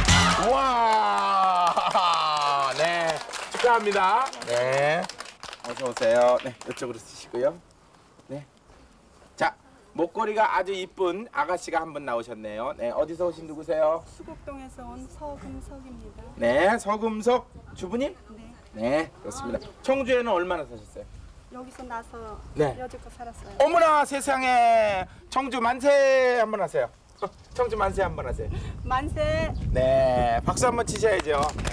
와, 네, 축하합니다. 네, 어서 오세요. 네, 이쪽으로 쓰시고요. 네, 자, 목걸이가 아주 이쁜 아가씨가 한 분 나오셨네요. 네, 어디서 오신 누구세요?
수곡동에서 온 서금석입니다.
네, 서금석 주부님?
네.
네, 그렇습니다. 청주에는 얼마나 사셨어요?
여기서 나서
네.
여지껏 살았어요.
어머나 세상에, 청주 만세 한번 하세요. 청주 만세 한번 하세요.
만세.
네, 박수 한번 치셔야죠. 네.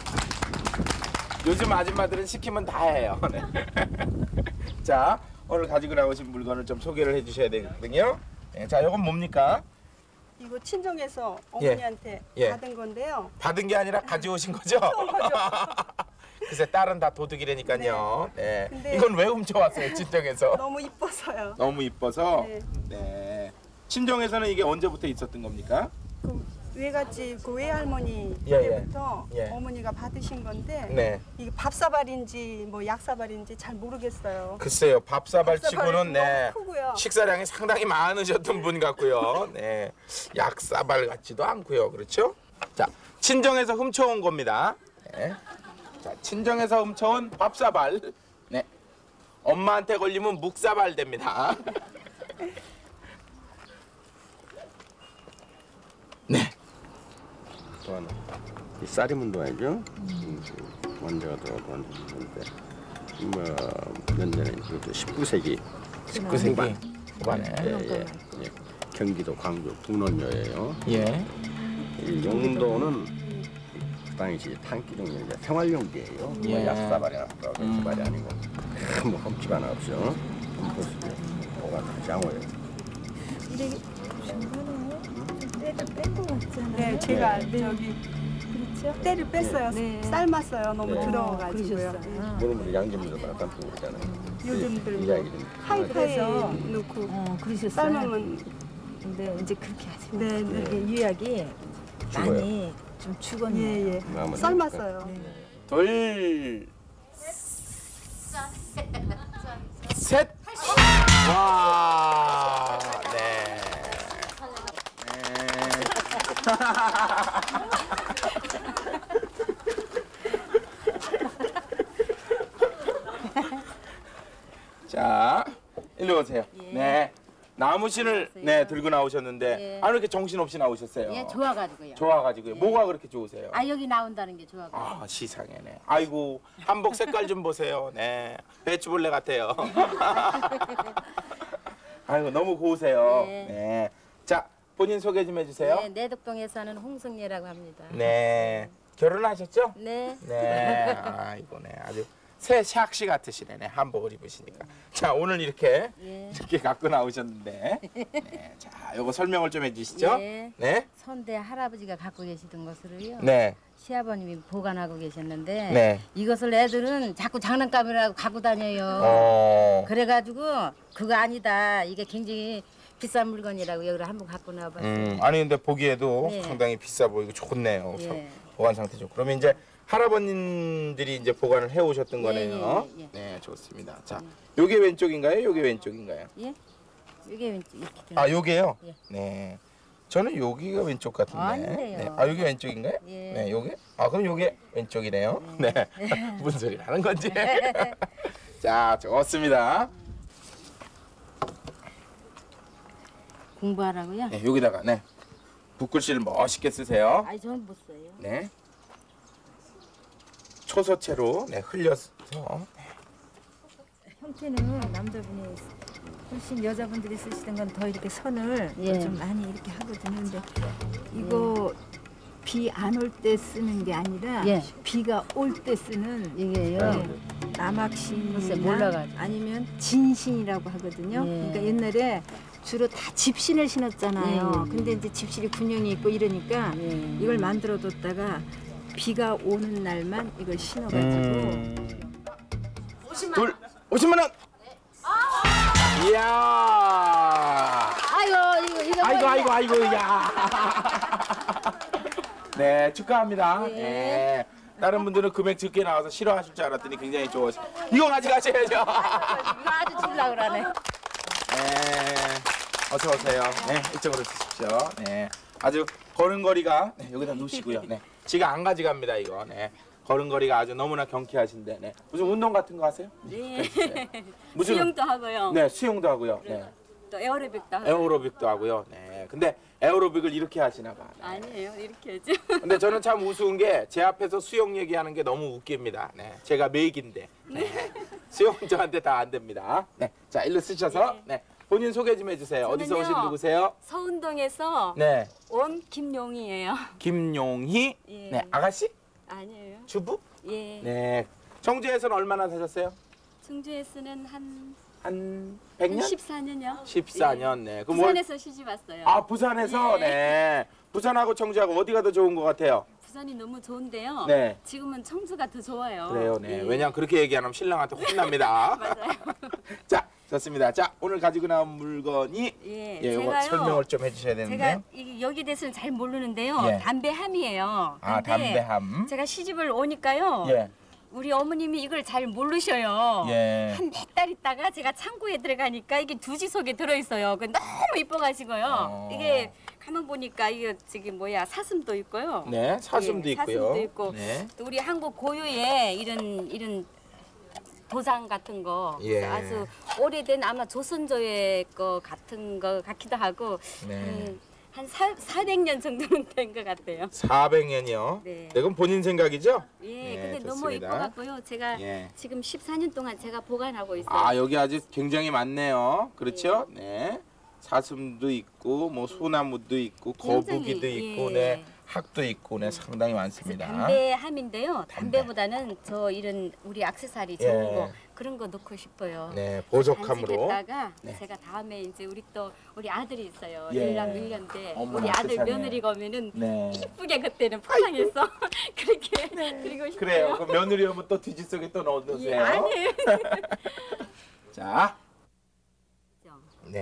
요즘 아줌마들은 시키면 다 해요. 네. 자, 오늘 가지고 나오신 물건을 좀 소개를 해주셔야 되거든요. 네, 자, 이건 뭡니까?
이거 친정에서 어머니한테
예.
받은 건데요.
받은 게 아니라 가져오신 거죠? 글쎄, 딸은 다 도둑이라니까요. 네.
근데
이건 왜 훔쳐왔어요, 친정에서?
너무 이뻐서요.
너무 이뻐서.
네.
네. 친정에서는 이게 언제부터 있었던 겁니까?
그 외갓집 그 외할머니
예, 예.
때부터
예.
어머니가 받으신 건데
네.
이게 밥사발인지 뭐 약사발인지 잘 모르겠어요.
글쎄요, 밥사발
밥사발이
치고는 네,
너무 크고요.
식사량이 상당히 많으셨던 분 같고요. 네, 약사발 같지도 않고요, 그렇죠? 자, 친정에서 훔쳐온 겁니다. 네. 자, 친정에서 훔쳐온 밥사발. 네, 엄마한테 걸리면 묵사발 됩니다. 네.
이 쌀이 문동이죠. 음. 원자가 들어간 건데 뭐몇 년에 그것도 십구 세기
십구 세기
후반.
후반에
예, 예, 예. 경기도 광주 북론여예요.
예.
이 용도는 그 당시 탄기 종류 이제 생활용기예요. 뭐
예.
약사발이나 약사발이 아니고 뭐 흠집 하나 없죠. 한번 보시죠. 뭐가 장어예요.
이게 때를 뺀거 같잖아요. 네, 제가
네.
저기 때를 뺐어요.
네.
삶았어요. 너무
네.
들어가지고요.
물은 양념에다가 담고 그러잖아요.
요즘들 뭐
이야기 좀
하이파이에
그래서
넣고
어, 그러셨어요.
삶으면
근데 이제 그렇게 하지 마.
네, 네.
이게 유약이
죽어요.
많이 좀 죽었네.
예, 예.
마음은
삶았어요.
네.
둘, 셋. 와, 네. 네. 자, 일로 오세요.
예.
네. 나무신을 네 들고 나오셨는데
예.
아, 왜 이렇게 정신 없이 나오셨어요?
예, 좋아가지고요.
좋아가지고요.
예.
뭐가 그렇게 좋으세요?
아 여기 나온다는 게 좋아가지고.
아, 시상해네. 아이고, 한복 색깔 좀 보세요. 네, 배추벌레 같아요. 아이고, 너무 고우세요.
네.
네. 자, 본인 소개 좀 해주세요.
네, 내덕동에 사는 홍승리라고 합니다.
네. 결혼하셨죠?
네.
네. 아이고, 네. 아주 새 샥시 같으시네. 네, 한복을 입으시니까. 자, 오늘 이렇게
예.
이렇게 갖고 나오셨는데. 네. 자, 요거 설명을 좀 해주시죠.
예.
네.
선대 할아버지가 갖고 계시던 것으로요.
네.
시아버님이 보관하고 계셨는데
네.
이것을 애들은 자꾸 장난감이라고 갖고 다녀요.
어.
그래가지고 그거 아니다. 이게 굉장히 비싼 물건이라고 여기를 한번 갖고 나와봤어요.
음, 아니 근데 보기에도
네.
상당히 비싸 보이고 좋네요.
예.
보관 상태 좋고. 그러면 이제 할아버님들이 이제 보관을 해 오셨던 거네요.
예, 예, 예.
네, 좋습니다. 자, 요게 왼쪽인가요? 요게 왼쪽인가요?
예? 이게 왼쪽 이렇게
아, 요게요?
예.
네. 저는 여기가 왼쪽 같은데.
아니래요.
네. 아, 여기 왼쪽인가요?
예.
네, 요게? 아, 그럼 요게 왼쪽이네요. 네. 무슨 소리를 하는 건지. 자, 좋습니다.
공부하라고요?
네, 여기다가 네. 붓글씨를 멋있게 쓰세요.
아니 저는 못 써요.
네. 초서체로 네, 흘려서.
형태는 남자분이 훨씬 여자분들이 쓰시던 건 더 이렇게 선을
예.
좀 많이 이렇게 하거든요. 근데 이거 비 안 올 때 쓰는 게 아니라
예.
비가 올 때 쓰는
이게요? 글쎄,
남학신이나
몰라가지고.
아니면 진신이라고 하거든요.
예.
그러니까 옛날에 주로 다 집신을 신었잖아요.
예, 예, 예.
근데 이제 집신이 군용이 있고 이러니까
예.
이걸 만들어 뒀다가 비가 오는 날만 이걸 신어가지고
음. 둘, 오십만 원. 이야.
아이고 이거 이거
아이고,
뭐야?
아이고, 아이고, 야. 네, 축하합니다.
예.
네. 다른 분들은 금액 적게 나와서 싫어하실 줄 알았더니 굉장히 좋아하시. 이거 가져가셔야죠.
이거 아주 줄라 그러네.
네. 어서 오세요. 네, 이쪽으로 주십시오. 네. 아주 걸음걸이가 네, 여기다 놓으시고요. 네. 지가 안 가져갑니다, 이거. 네. 걸음걸이가 아주 너무나 경쾌하신데. 네. 무슨 운동 같은 거 하세요?
네.
무슨
수영도 하고요.
네, 수영도 하고요. 네.
또 에어로빅도 하고.
에어로빅도 하고요. 네. 근데 에어로빅을 이렇게 하시나 봐. 네.
아니에요. 이렇게 하죠.
근데 저는 참 우스운 게 제 앞에서 수영 얘기하는 게 너무 웃깁니다. 네. 제가 메이기인데. 네. 수영 저한테 다 안 됩니다. 네. 자, 일로 쓰셔서 네. 본인 소개 좀 해주세요. 어디서
저는요,
오신 누구세요?
서운동에서
네.
온 김용이에요.
김용희.
예.
네. 아가씨?
아니에요.
주부?
예.
네. 청주에서는 얼마나 사셨어요?
충주에서는 한
한 백 년?
십사 년요.
십사 년. 네. 그럼
부산에서 시집 왔어요.
아, 부산에서?
예.
네. 부산하고 청주하고 어디가 더 좋은 것 같아요?
부산이 너무 좋은데요.
네.
지금은 청주가 더 좋아요.
그래요, 네.
예.
왜냐면 그렇게 얘기하면 신랑한테 혼납니다.
맞아요.
자, 좋습니다. 자, 오늘 가지고 나온 물건이
예,
예, 요거
제가요,
설명을 좀 해주셔야
제가
되는데요.
이, 여기 대해서는 잘 모르는데요.
예.
담배함이에요.
아,
근데
담배함.
제가 시집을 오니까요.
예.
우리 어머님이 이걸 잘 모르셔요.
예.
한 몇 달 있다가 제가 창고에 들어가니까 이게 두지 속에 들어있어요. 그 너무 이뻐가지고요.
어.
이게 가만 보니까 이게 저기 뭐야 사슴도 있고요.
네, 사슴도
예,
있고요.
사슴도 있고
네.
또 우리 한국 고유의 이런 이런 도장 같은 거
예.
아주 오래된 아마 조선조의 거 같은 거 같기도 하고
네.
음, 한 사, 사백 년 정도는 된 것 같아요.
사백 년이요.
네.
네, 그건 본인 생각이죠?
예,
네,
근데 너무
좋습니다.
이뻐갖고요. 제가
예.
지금 십사 년 동안 제가 보관하고 있어요.
아, 여기 아주 굉장히 많네요. 그렇죠? 네. 사슴도 있고, 뭐 소나무도 있고, 거북이도
굉장히,
있고,
예.
네. 학도 있고, 네, 상당히 많습니다.
담배함인데요. 담배보다는 저 이런 우리 액세서리 좋은
예.
거 그런 거 넣고 싶어요.
네, 보석함으로.
간직했다가
네.
제가 다음에 이제 우리 또 우리 아들이 있어요.
예.
일남 일 년대
어머나,
우리 아들
세상에.
며느리가 오면은
네.
이쁘게 그때는 포장해서 그렇게 드리고 싶어요.
그래요. 그럼 며느리 오면 또 뒤지 속에 또 넣어두세요.
예, 아니에요.
자. 네.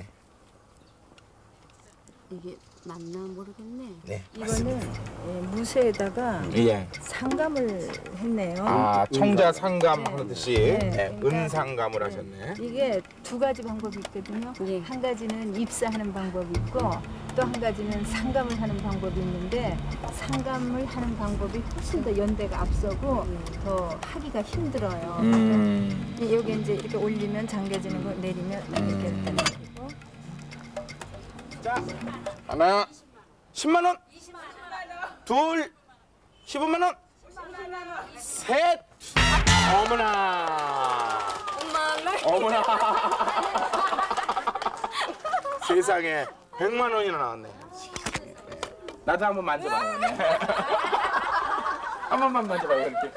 이게 맞나 모르겠네.
네,
이거는 예, 무쇠에다가
예.
상감을 했네요.
아, 청자 상감 하듯이
네,
네,
그러니까
은상감을 하셨네.
이게 두 가지 방법이 있거든요. 한 가지는 입사하는 방법이 있고 또 한 가지는 상감을 하는 방법이 있는데 상감을 하는 방법이 훨씬 더 연대가 앞서고 더 하기가 힘들어요.
음.
그러니까 여기 이제 이렇게 올리면 잠겨지는 거 내리면 이렇게 되고.
자, 하나, 십만 원. 둘, 십오만 원. 셋. 어머나. 어머나. 세상에 백만 원이나 나왔네. 나도 한번 만져봐요. 네. 한 번만 만져봐요, 이렇게.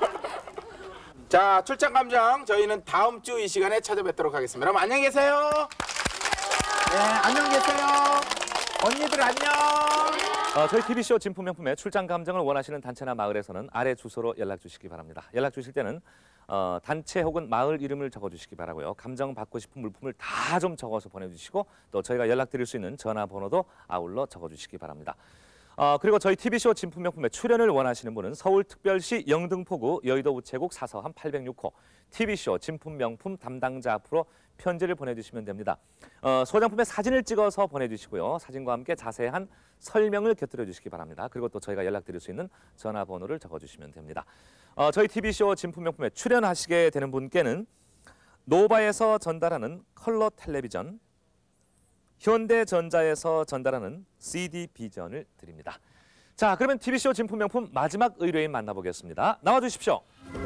자, 출장 감정 저희는 다음 주 이 시간에 찾아뵙도록 하겠습니다. 여러분 안녕히 계세요. 네, 안녕히 계세요. 언니들 안녕.
어, 저희 티비쇼 진품명품의 출장 감정을 원하시는 단체나 마을에서는 아래 주소로 연락 주시기 바랍니다. 연락 주실 때는 어, 단체 혹은 마을 이름을 적어주시기 바라고요. 감정 받고 싶은 물품을 다 좀 적어서 보내주시고 또 저희가 연락드릴 수 있는 전화번호도 아울러 적어주시기 바랍니다. 어, 그리고 저희 티비쇼 진품명품에 출연을 원하시는 분은 서울특별시 영등포구 여의도 우체국 사서함 팔백육 호 티비쇼 진품명품 담당자 앞으로 편지를 보내주시면 됩니다. 어, 소장품의 사진을 찍어서 보내주시고요. 사진과 함께 자세한 설명을 곁들여 주시기 바랍니다. 그리고 또 저희가 연락드릴 수 있는 전화번호를 적어주시면 됩니다. 어, 저희 티비쇼 진품명품에 출연하시게 되는 분께는 노바에서 전달하는 컬러 텔레비전, 현대전자에서 전달하는 씨디 비전을 드립니다. 자, 그러면 티비쇼 진품명품 마지막 의뢰인 만나보겠습니다. 나와주십시오.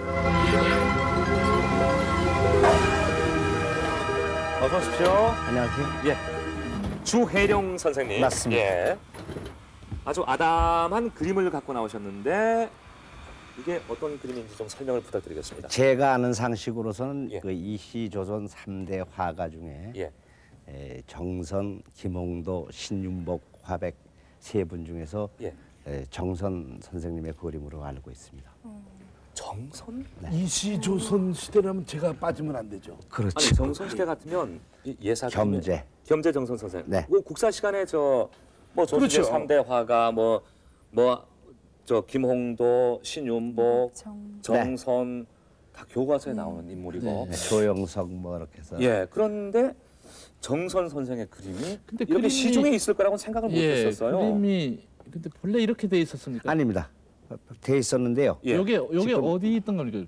어서 오십시오.
안녕하세요.
예, 주혜룡 선생님.
맞습니다.
예, 아주 아담한 그림을 갖고 나오셨는데 이게 어떤 그림인지 좀 설명을 부탁드리겠습니다.
제가 아는 상식으로서는 예. 그 이시조선 삼 대 화가 중에
예.
에, 정선, 김홍도, 신윤복, 화백 세 분 중에서
예.
에, 정선 선생님의 그림으로 알고 있습니다.
정선?
네.
이시조선 시대라면 제가 빠지면 안 되죠.
그렇죠.
아니, 정선 시대 같으면 이 예사
겸재.
겸재 정선 선생.
네.
그 국사 시간에 저 뭐 조선의
그렇죠.
삼 대 화가 뭐 뭐 저 김홍도, 신윤복,
정...
정선 다 교과서에 나오는 인물이고.
네. 조영석 뭐 이렇게 해서.
예. 그런데 정선 선생의 그림이
근데
이렇게
그림이-
시중에 있을 거라고는 생각을
예,
못했었어요.
그림이 근데 본래 이렇게 돼 있었습니까?
아닙니다. 돼 있었는데요.
예.
요게 요게
지금-
어디 있던 겁니까?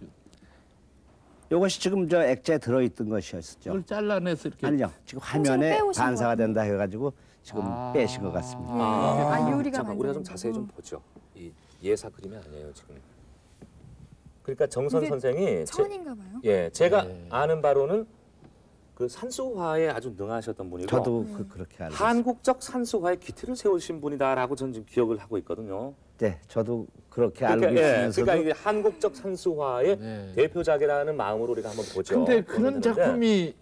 이것이 지금 저 액자에 들어있던 것이었죠.
이걸 잘라내서 이렇게
아니요. 지금
한지를
화면에
빼오신
반사가
거예요?
된다 해가지고 지금
아.
빼신 것 같습니다.
아,
아, 유리가
잠깐 우리가
만드는
좀 자세히 좀
거고.
보죠. 이 예사 그림이 아니에요 지금. 그러니까 정선
이게
선생이 제,
천인가 봐요.
예, 제가
네.
아는 바로는 그 산수화에 아주 능하셨던 분이고
저도 그, 그렇게 알고 있습니다.
한국적 산수화에 기틀을 세우신 분이다라고 저는 지금 기억을 하고 있거든요.
네, 저도 그렇게
그러니까,
알고
예,
있으면서도
그러니까 이게 한국적 산수화의
네.
대표작이라는 마음으로 우리가 한번 보죠.
근데 그런
보여드리는데
작품이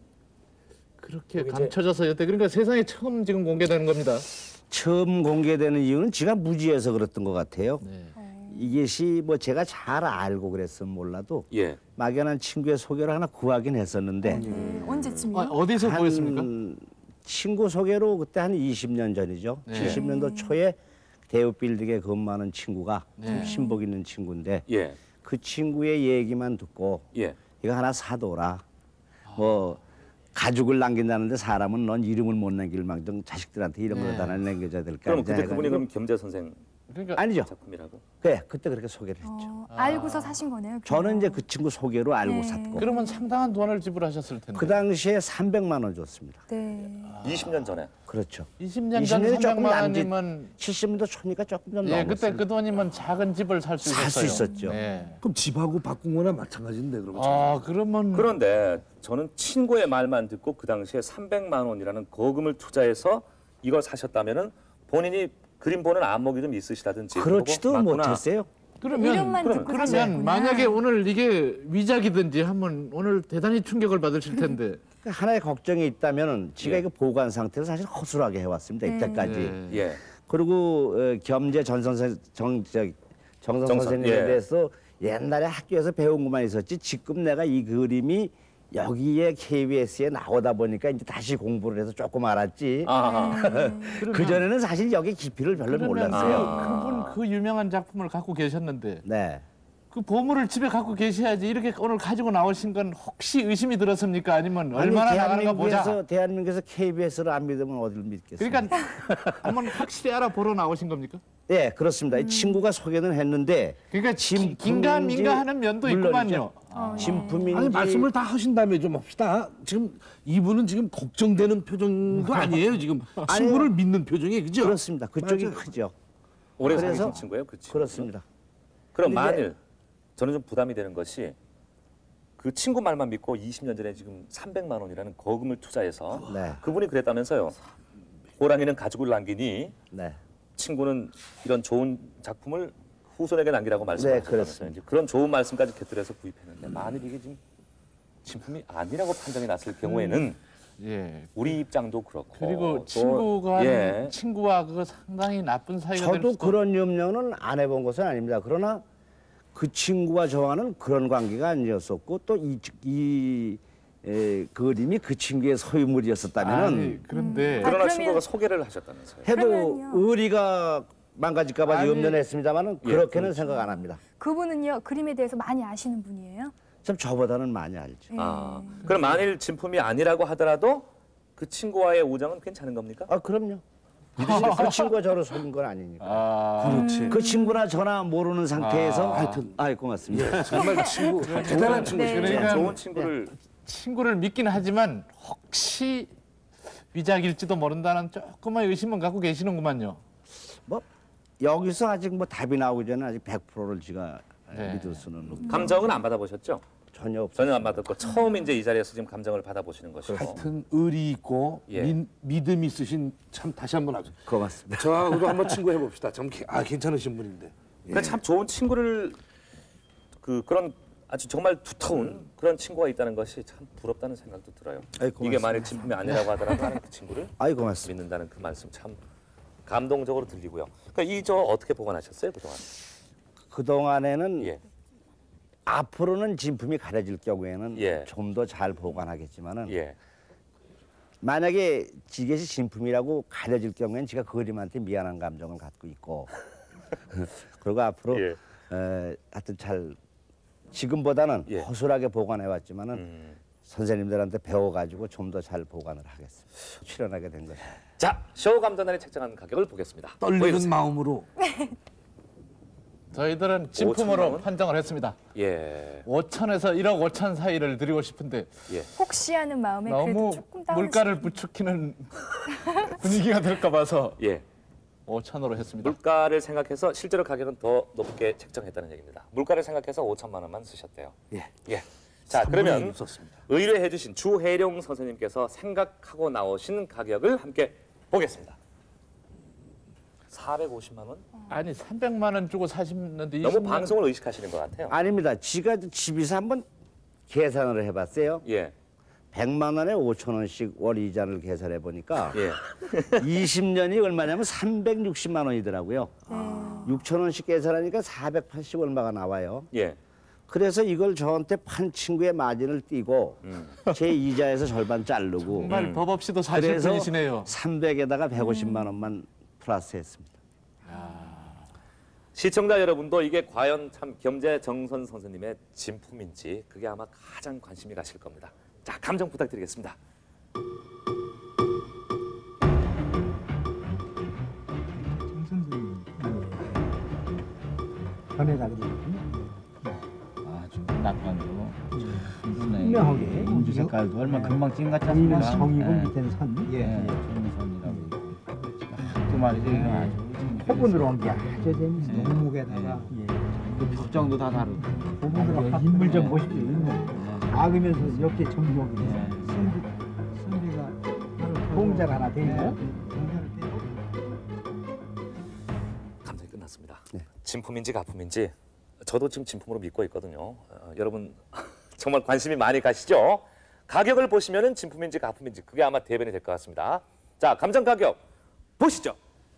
그렇게
여기 이제-
감춰져서 여태 그러니까 세상에 처음 지금 공개되는 겁니다.
처음 공개되는 이유는 지가 무지해서 그랬던 것 같아요.
네.
이것이 뭐 제가 잘 알고 그랬으면 몰라도
예.
막연한 친구의 소개를 하나 구하긴 했었는데
네. 언제쯤이요?
아, 어디서
한
보였습니까?
친구 소개로 그때 한 이십 년 전이죠.
네.
칠십 년도 초에 대우빌딩에 근무하는 친구가 좀
네.
신복 있는 친구인데
예.
그 친구의 얘기만 듣고
예.
이거 하나 사둬라. 뭐 가죽을 남긴다는데 사람은 넌 이름을 못 남길 망정 자식들한테 이런
네.
걸 다 남겨줘야 될까.
그럼 그때 그분이 그럼 겸재 선생
그러니까
아니죠.
작품이라고?
그래 그때 그렇게 소개를 했죠.
어, 알고서 사신 거네요.
저는
그거.
이제 그 친구 소개로 알고
네.
샀고
그러면 상당한 돈을 지불하셨을 텐데.
그 당시에 삼백만 원 줬습니다.
네.
이십 년 전에.
그렇죠.
이십 년
이십
전
년이 조금
삼백만
남짓-
원이면
칠십 년도 초니까 조금 좀
예,
넘었어요.
그때 그 돈이면 작은 집을 살 수 있었어요.
살 수 있었죠.
네.
그럼 집하고 바꾼 거나 마찬가지인데 그러면.
아, 그러면
그런데 저는 친구의 말만 듣고 그 당시에 삼백만 원이라는 거금을 투자해서 이걸 사셨다면은 본인이 그림 보는 안목이 좀 있으시다든지
그렇지도
그거 맞구나.
못했어요.
그러면
이름만
그러면-
듣고
그러면
사셨구나.
만약에 오늘 이게 위작이든지 하면 오늘 대단히 충격을 받으실 텐데.
하나의 걱정이 있다면은 지가
예.
이거 보관 상태를 사실 허술하게 해왔습니다
네.
이때까지.
네.
예.
그리고 어, 겸재 전선생 정 저, 정선
정선,
선생님에
예.
대해서 옛날에 학교에서 배운 것만 있었지 지금 내가 이 그림이 여기에 케이비에스에 나오다 보니까 이제 다시 공부를 해서 조금 알았지.
아.
그 전에는 사실 여기 깊이를 별로
그러면
몰랐어요.
아.
그분 그 유명한 작품을 갖고 계셨는데
네.
그 보물을 집에 갖고 계셔야지 이렇게 오늘 가지고 나오신 건 혹시 의심이 들었습니까? 아니면 얼마나 나가는가 보자.
대한민국에서 대한민국에서 케이비에스를 안 믿으면 어디를 믿겠어요?
그러니까 한번 확실히 알아보러 나오신 겁니까?
예, 그렇습니다. 이 친구가 소개는 했는데
그러니까 기- 긴가민가 하는 면도 있구만요.
어, 네.
진품인지
아니 말씀을 다 하신 다음에 좀 합시다. 지금 이분은 지금 걱정되는 표정도 아니에요. 지금 친구를 믿는 표정이 그죠?
그렇습니다. 그쪽이
맞아요.
크죠.
오래
그래서-
사귀신 친구예요, 그 친구.
그렇습니다.
그럼
근데 이제-
만일 저는 좀 부담이 되는 것이 그 친구 말만 믿고 이십 년 전에 지금 삼백만 원이라는 거금을 투자해서
네.
그분이 그랬다면서요. 호랑이는 가죽을 남기니
네.
친구는 이런 좋은 작품을 후손에게 남기라고 말씀하셨다면서요.
그렇습니다.
이제 그런 좋은 말씀까지 곁들여서 구입했는데 만일 이게 지금 진품이 아니라고 판정이 났을 경우에는
예.
우리 입장도 그렇고
그리고
또-
친구가
예.
친구와 그거 상당히 나쁜 사이가 될
저도
수도
그런 염려는 안 해본 것은 아닙니다. 그러나 그 친구와 저와는 그런 관계가 아니었었고 또 이 이 그림이 그 친구의 소유물이었었다면은
아니, 그런데
그러나
그러면-
친구가 소개를 하셨다면서요.
해도
그러면요.
의리가 망가질까봐
아니,
염려했습니다만은
예,
그렇게는
그렇죠.
생각 안 합니다.
그분은요 그림에 대해서 많이 아시는 분이에요?
참 저보다는 많이 알죠.
아, 그럼 만일 진품이 아니라고 하더라도 그 친구와의 우정은 괜찮은 겁니까?
아, 그럼요. 그 친구가 저를 속인 건 아니니까.
아,
그렇지.
그 친구나 저나 모르는 상태에서
아.
하여튼 아, 고맙습니다.
예, 정말 친구 대단한 친구시네요.
그러니까
좋은 친구를
친구를 믿기는 하지만 혹시 위작일지도 모른다는 조금만 의심은 갖고 계시는구만요.
뭐 여기서 아직 뭐 답이 나오기 전에 아직 백 퍼센트를 제가
네.
믿을 수는 없고.
감정은 안 받아보셨죠?
전혀 없어요.
전혀 안 받았고 처음 이제 이 자리에서 지금 감정을 받아보시는 것이고.
하여튼 의리 있고
예.
민, 믿음 있으신 참 다시 한번 하죠.
고맙습니다.
저하고도 한번 친구 해봅시다. 참 기- 아 괜찮으신 분인데.
그러니까 참 좋은 친구를 그 그런 아주 정말 두터운 그런 친구가 있다는 것이 참 부럽다는 생각도 들어요.
아이,
이게
고맙습니다.
만약 진품이 아니라고 하더라도 나는 그 친구를
아이, 고맙습니다.
믿는다는 그 말씀 참 감동적으로 들리고요. 그러니까 이 저 어떻게 보관하셨어요 그동안?
그 동안에는
예.
앞으로는 진품이 가려질 경우에는
예.
좀 더 잘 보관하겠지만은
예.
만약에 이것이 진품이라고 가려질 경우에는 제가 그 그림한테 미안한 감정을 갖고 있고 그리고 앞으로
예.
에, 하여튼 잘 지금보다는
예.
허술하게 보관해 왔지만은
음.
선생님들한테 배워가지고 좀 더 잘 보관을 하겠습니다. 출연하게 된 거죠.
자, 쇼 감독단이 책정한 가격을 보겠습니다.
떨리는
보여주세요.
마음으로
저희들은 진품으로
오천만 원?
판정을 했습니다.
예.
오천에서 일억 오천 사이를 드리고 싶은데
예.
혹시 하는 마음에 그래도
너무
조금 다운
물가를 부추기는 분위기가 될까 봐서
예.
오천으로 했습니다.
물가를 생각해서 실제로 가격은 더 높게 책정했다는 얘기입니다. 물가를 생각해서 오천만 원만 쓰셨대요.
예.
예. 자,
삼분의
그러면
일 썼습니다.
의뢰해 주신 주혜룡 선생님께서 생각하고 나오신 가격을 함께 보겠습니다. 사백오십만 원?
아니 삼백만 원 주고 사시는데
너무
이십 년
방송을 의식하시는 것 같아요.
아닙니다. 지가 집에서 한번 계산을 해봤어요.
예.
백만 원에 오천 원씩 월 이자를 계산해 보니까
예.
이십 년이 얼마냐면 삼백육십만 원이더라고요. 육천 원씩 계산하니까 사백팔십 얼마가 나와요.
예.
그래서 이걸 저한테 판 친구의 마진을 띄고
음.
제 이자에서 절반 자르고
정말 법 없이도 사실
그래서
분이시네요.
삼백에다가 백오십만 원만 플러스했습니다.
시청자 여러분도 이게 과연 참 겸재정선 선생님의 진품인지 그게 아마 가장 관심이 가실 겁니다. 자, 감정 부탁드리겠습니다.
전해달라고
아주 낙관으로
분명하게
인주 색깔도 얼마 금방 찍은 것 같지
위는
않습니까?
성이고
예.
밑에는 선.
예, 예. 종선이라고 또 말이죠. 이거 아주
호분으로 한 게 아주 재밌어.
예.
몸무게다가
그 특정도 다 다르고.
호분으로 인물 좀 보십시오. 인물. 악으면서 옆에 정력이
예.
선비 선비가 공자가 하나 되고
감정이 끝났습니다. 진품인지 가품인지 저도 지금 진품으로 믿고 있거든요. 어, 여러분 정말 관심이 많이 가시죠? 가격을 보시면은 진품인지 가품인지 그게 아마 대변이 될 것 같습니다. 자, 감정 가격 보시죠.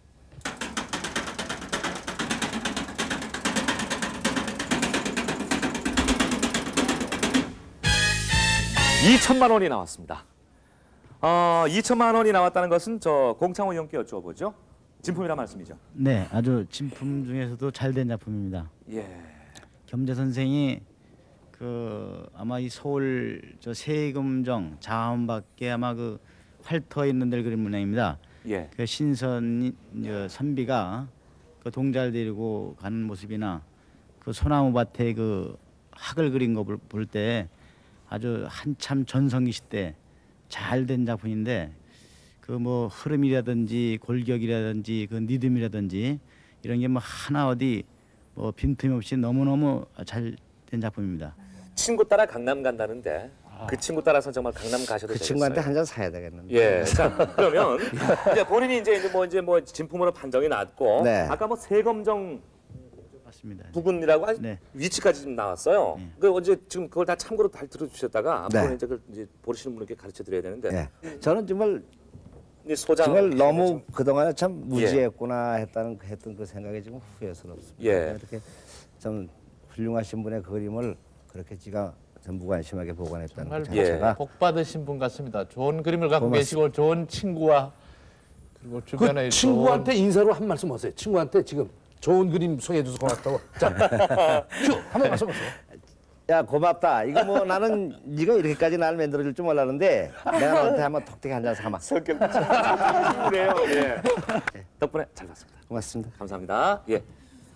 이천만 원이 나왔습니다. 어, 이천만 원이 나왔다는 것은 저 공창호 형께 여쭤보죠. 진품이란 말씀이죠.
네, 아주 진품 중에서도 잘 된 작품입니다.
예.
겸재 선생이 그 아마 이 서울 저 세금정 자원밖에 아마 그 활터 있는 데를 그린 모양입니다.
예.
그 신선 저 선비가 그 동자를 데리고 가는 모습이나 그 소나무 밭에 그 학을 그린 거 볼 때 아주 한참 전성기 시대 잘 된 작품인데 그 뭐 흐름이라든지 골격이라든지 그 리듬이라든지 이런 게 뭐 하나 어디 뭐 빈틈이 없이 너무너무 잘 된 작품입니다.
친구 따라 강남 간다는데 그 친구 따라서 정말 강남 가셔도
그
되겠어요.
친구한테 한 잔 사야 되겠는데.
예. 자, 그러면 이제 본인이 이제 이제 뭐 이제 뭐 진품으로 판정이 났고
네.
아까 뭐 세검정
맞습니다.
부근이라고 한
네.
위치까지 지금 나왔어요. 그 어제 지금 그걸 다 참고로 잘 들어주셨다가 앞으로
네.
이제 그 이제 보시는 분에게 가르쳐 드려야 되는데
예. 저는 정말
이 소장
정말 너무 그동안에 참
예.
무지했구나 했다는 했던 그 생각이 지금 후회스럽습니다.
예.
이렇게 좀 훌륭하신 분의 그림을 그렇게 지가 좀 무관심하게 보관했다는 것
정말
자체가
복 받으신 분 같습니다. 좋은 그림을 갖고
고맙습니다.
계시고 좋은 친구와 뭐 주변에
그 친구한테 인사로 한 말씀 하세요. 친구한테 지금 좋은 그림 소개해줘서 고맙다고. 자, 큐 한번 말씀하세요.
야 고맙다. 이거 뭐 나는 네가 이렇게까지 나를 만들어줄 줄 몰랐는데 내가 너한테 한번 톡톡히 앉아서 하마.
성격 그래요. 예. 덕분에 잘 봤습니다.
고맙습니다.
감사합니다. 예.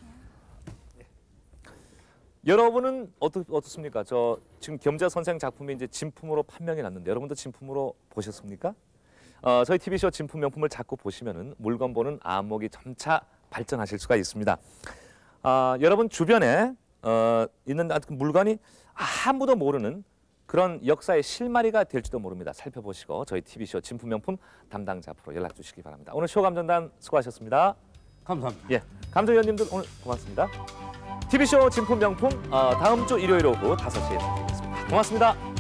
여러분은 어떻, 어떻습니까? 저 지금 겸자 선생 작품이 이제 진품으로 판명이 났는데 여러분도 진품으로 보셨습니까? 어, 저희 티비쇼 진품 명품을 자꾸 보시면은 물건 보는 안목이 점차 발전하실 수가 있습니다. 어, 여러분 주변에 어, 있는 물건이 아무도 모르는 그런 역사의 실마리가 될지도 모릅니다. 살펴보시고 저희 티비쇼 진품 명품 담당자 앞으로 연락 주시기 바랍니다. 오늘 쇼 감정단 수고하셨습니다.
감사합니다.
예, 감정위원님들 오늘 고맙습니다. 티비쇼 진품 명품 어, 다음 주 일요일 오후 다섯 시에 뵙겠습니다. 고맙습니다.